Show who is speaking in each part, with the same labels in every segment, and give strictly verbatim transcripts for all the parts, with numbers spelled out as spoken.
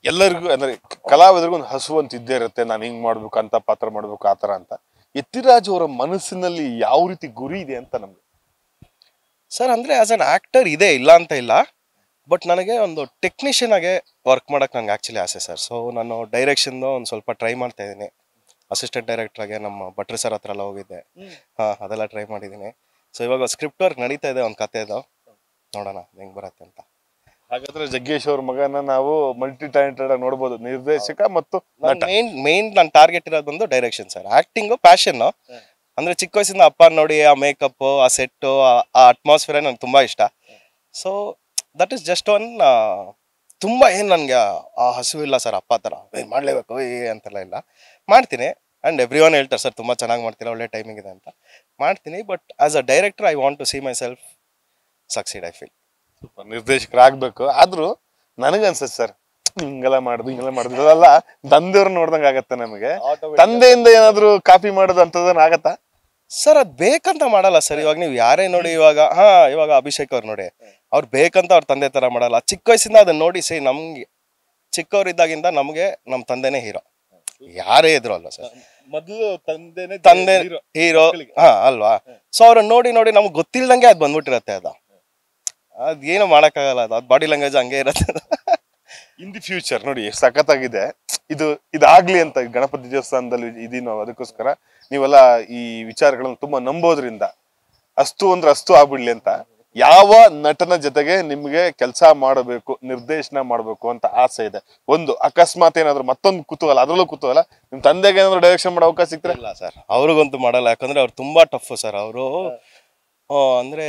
Speaker 1: ಎಲ್ಲರಿಗೂ ಅಂದ್ರೆ ಕಲಾವಿದರಿಗೂ ಒಂದು ಹಸು ಅಂತ ಇದ್ದೇ ಇರುತ್ತೆ, ನಾನು ಹಿಂಗ್ ಮಾಡ್ಬೇಕು ಅಂತ ಪಾತ್ರ ಮಾಡ್ಬೇಕು ಆತರ ಅಂತ. ಯತಿರಾಜ್ ಅವರ ಮನಸ್ಸಿನಲ್ಲಿ ಯಾವ ರೀತಿ ಗುರಿ ಇದೆ ಅಂತ ನಮ್ಗೆ?
Speaker 2: ಸರ್ ಅಂದರೆ ಆಸ್ ಅನ್ ಆ್ಯಕ್ಟರ್ ಇದೆ, ಇಲ್ಲ ಅಂತ ಇಲ್ಲ, ಬಟ್ ನನಗೆ ಒಂದು ಟೆಕ್ನಿಷಿಯನ್ ಆಗಿ ವರ್ಕ್ ಮಾಡೋಕ್ಕೆ ನಂಗೆ ಆ್ಯಕ್ಚುಲಿ ಆಸೆ ಸರ್. ಸೊ ನಾನು ಡೈರೆಕ್ಷನ್ದು ಒಂದು ಸ್ವಲ್ಪ ಟ್ರೈ ಮಾಡ್ತಾ ಇದ್ದೀನಿ. ಅಸಿಸ್ಟೆಂಟ್ ಡೈರೆಕ್ಟ್ರಾಗೆ ನಮ್ಮ ಭಟ್ರು ಸರ್ ಹತ್ರ ಎಲ್ಲ ಹೋಗಿದ್ದೆ, ಹಾಂ ಅದೆಲ್ಲ ಟ್ರೈ ಮಾಡಿದ್ದೀನಿ. ಸೊ ಇವಾಗ ಸ್ಕ್ರಿಪ್ಟ್ ವರ್ಕ್ ನಡೀತಾ ಇದೆ ಒಂದು ಕಥೆದು, ನೋಡೋಣ ಹೆಂಗೆ ಬರುತ್ತೆ ಅಂತ.
Speaker 1: ಹಾಗಾದ್ರೆ ಜಗ್ಗೇಶ್ ಅವ್ರ ಮಗನ ನಾವು ಮಲ್ಟಿ ಟ್ಯಾಲೆಂಟೆಡ್ ಆಗಿ ನೋಡ್ಬೋದು, ನಿರ್ದೇಶಕ ಮತ್ತು
Speaker 2: ಮೇನ್ ಮೇನ್ ನನ್ನ ಟಾರ್ಗೆಟ್ ಇರೋದು ಬಂದು ಡೈರೆಕ್ಷನ್ ಸರ್. ಆ್ಯಕ್ಟಿಂಗು ಪ್ಯಾಷನ್ನು, ಅಂದರೆ ಚಿಕ್ಕ ವಯಸ್ಸಿಂದ ಅಪ್ಪ ನೋಡಿ ಆ ಮೇಕಪ್ಪು, ಆ ಸೆಟ್ಟು, ಆ ಅಟ್ಮಾಸ್ಫಿಯರ್ ನನಗೆ ತುಂಬ ಇಷ್ಟ. So that is just one, ತುಂಬ ಏನು ನನಗೆ ಆ ಹಸುವಿಲ್ಲ ಸರ್ ಅಪ್ಪ ಥರ ಏ ಮಾಡಲೇಬೇಕು ಏ ಅಂತೆಲ್ಲ ಇಲ್ಲ, ಮಾಡ್ತೀನಿ. ಆ್ಯಂಡ್ ಎವ್ರಿ ಒನ್ ಹೇಳ್ತಾರೆ ಸರ್ ತುಂಬ ಚೆನ್ನಾಗಿ ಮಾಡ್ತೀರಾ, ಒಳ್ಳೆ ಟೈಮಿಂಗ್ ಇದೆ ಅಂತ, ಮಾಡ್ತೀನಿ. But as a director I want to see myself succeed, I feel.
Speaker 1: Super ನಿರ್ದೇಶಕರಾಗಬೇಕು. ಆದ್ರೂ ನನಗನ್ಸುತ್ತೆ ಸರ್, ಹಿಂಗೆಲ್ಲ ಮಾಡುದು ಹಿಂಗೆಲ್ಲ ಮಾಡುದು ಅದೆಲ್ಲ ತಂದೆಯವ್ರನ್ನ ನೋಡ್ದಂಗೆ ಆಗತ್ತೆ ನಮಗೆ. ತಂದೆಯಿಂದ ಏನಾದ್ರು ಕಾಪಿ ಮಾಡೋದು ಅಂತದನ್ನ ಆಗತ್ತಾ
Speaker 2: ಸರ್? ಅದು ಬೇಕಂತ ಮಾಡಲ್ಲ ಸರ್. ಇವಾಗ ನೀವು ಯಾರೇ ನೋಡಿ, ಇವಾಗ ಹಾ ಇವಾಗ ಅಭಿಷೇಕ್ ಅವ್ರು ನೋಡಿ, ಅವ್ರು ಬೇಕಂತ ಅವ್ರ ತಂದೆ ಥರ ಮಾಡಲ್ಲ. ಚಿಕ್ಕ ವಯಸ್ಸಿಂದ ಅದನ್ನ ನೋಡಿ ಸಿ, ನಮ್ಗೆ ಚಿಕ್ಕವರಿದ್ದಾಗಿಂದ ನಮಗೆ ನಮ್ಮ ತಂದೆನೇ ಹೀರೋ, ಯಾರೇ ಇದ್ರು ಅಲ್ವಾ ಸರ್?
Speaker 1: ಮೊದಲು ತಂದೆನೇ
Speaker 2: ತಂದೆ ಹೀರೋ, ಹಾ ಅಲ್ವಾ? ಸೊ ಅವ್ರನ್ನ ನೋಡಿ ನೋಡಿ ನಮ್ಗೆ ಗೊತ್ತಿಲ್ದಂಗೆ ಅದು ಬಂದ್ಬಿಟ್ಟಿರತ್ತೆ. ಅದು ಅದೇನು ಮಾಡೋಕ್ಕಾಗಲ್ಲ, ಅದು ಅದು ಬಾಡಿ ಲ್ಯಾಂಗ್ವೇಜ್ ಹಂಗೆ ಇರುತ್ತೆ.
Speaker 1: ಇನ್ ದಿ ಫ್ಯೂಚರ್ ನೋಡಿ ಎಷ್ಟು ಸಖತ್ತಾಗಿದೆ ಇದು, ಇದಾಗ್ಲಿ ಅಂತ ಗಣಪತಿ ದೇವಸ್ಥಾನದಲ್ಲಿ ಇದೀವಿ ನಾವು. ಅದಕ್ಕೋಸ್ಕರ ನೀವೆಲ್ಲ ಈ ವಿಚಾರಗಳನ್ನ ತುಂಬಾ ನಂಬೋದ್ರಿಂದ ಅಷ್ಟು ಅಂದ್ರೆ ಅಷ್ಟು ಆಗ್ಬಿಡ್ಲಿ ಅಂತ. ಯಾವ ನಟನ ಜೊತೆಗೆ ನಿಮ್ಗೆ ಕೆಲಸ ಮಾಡಬೇಕು, ನಿರ್ದೇಶನ ಮಾಡಬೇಕು ಅಂತ ಆಸೆ ಇದೆ? ಒಂದು ಅಕಸ್ಮಾತ್ ಏನಾದ್ರು ಮತ್ತೊಂದು ಕುತೂಹಲ, ಅದ್ರಲ್ಲೂ ಕುತೂಹಲ, ನಿಮ್ ತಂದೆಗೆ ಏನಾದ್ರು ಡೈರೆಕ್ಷನ್ ಮಾಡೋ ಅವಕಾಶ ಸಿಗ್ತಾರೆ?
Speaker 2: ಇಲ್ಲ ಸರ್, ಅವ್ರಿಗಂತೂ ಮಾಡಲ್ಲ. ಯಾಕಂದ್ರೆ ಅವ್ರು ತುಂಬಾ ಟಫ್ ಸರ್. ಅವರು ಅಂದ್ರೆ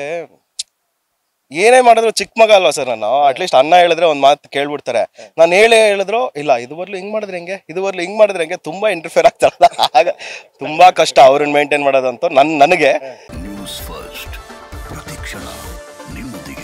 Speaker 2: ಏನೇ ಮಾಡಿದ್ರು ಚಿಕ್ಕ ಮಗ ಅಲ್ವಾ ಸರ್ ನಾನು. ಅಟ್ಲೀಸ್ಟ್ ಅನ್ನ ಹೇಳಿದ್ರೆ ಒಂದ್ ಮಾತು ಕೇಳ್ಬಿಡ್ತಾರೆ. ನಾನು ಹೇಳೇ ಹೇಳಿದ್ರು ಇಲ್ಲ ಇದು ಬರ್ಲು ಹಿಂಗ್ ಮಾಡಿದ್ರೆ ಹೆಂಗೆ, ಇದು ಬರ್ಲು ಹಿಂಗ್ ಮಾಡಿದ್ರೆ ಹೆಂಗೆ, ತುಂಬಾ ಇಂಟರ್ಫಿಯರ್ ಆಗ್ತಾರಲ್ಲ, ಆಗ ತುಂಬಾ ಕಷ್ಟ ಅವ್ರನ್ನ ಮೇಂಟೈನ್ ಮಾಡೋದಂತೂ ನನ್ ನನಗೆ.
Speaker 3: ನ್ಯೂಸ್ ಫಸ್ಟ್ ಪ್ರತಿಕ್ಷಣ ನಿಮ್ಮೊಂದಿಗೆ.